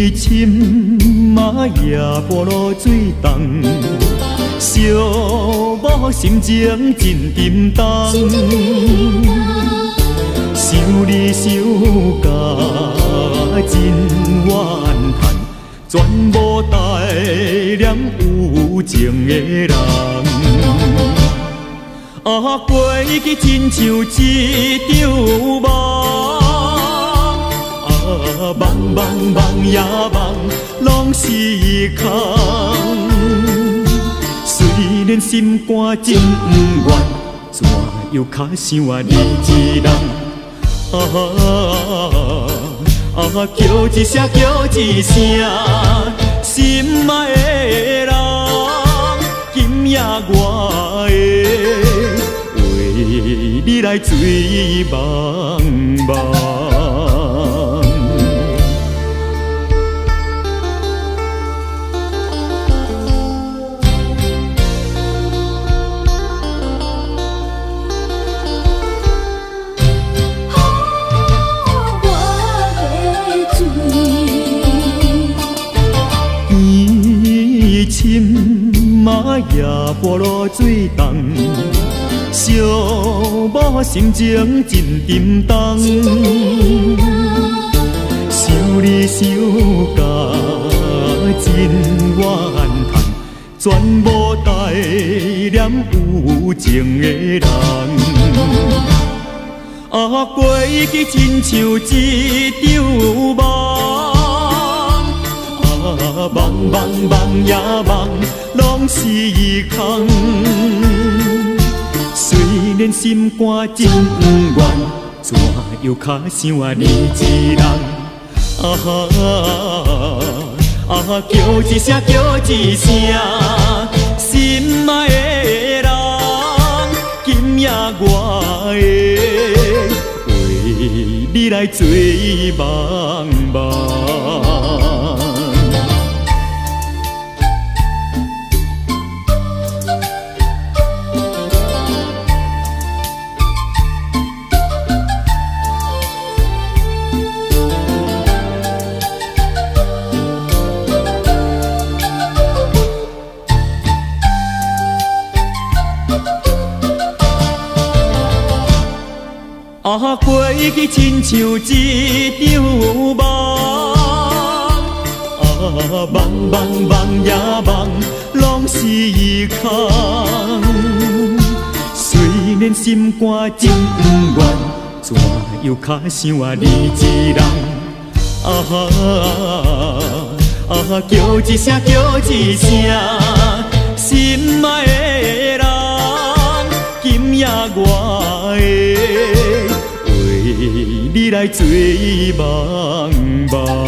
深马也波落水重，小某心情真沉重。想你想甲真怨叹，全无带念有情的人。过去亲像一场梦，梦梦梦呀梦，拢是空。虽然心肝真不愿，怎又较想你一人？叫一声叫一声，心爱的人，今夜我会为你来醉茫茫。深马也波落水重，小某心情真沉重。想你想甲真怨叹，全无带念有情的人。过去亲像一场梦。梦梦梦呀梦，拢是空。虽然心肝真不愿，怎又较想你一人？叫一声叫一声，心爱的人，今夜我会为你来醉茫茫。过去亲像一场梦，梦梦梦呀梦，拢是空。虽然心肝真不愿，怎又较想你一人？叫一声叫一声，心爱的人，今夜我会为你来醉茫茫。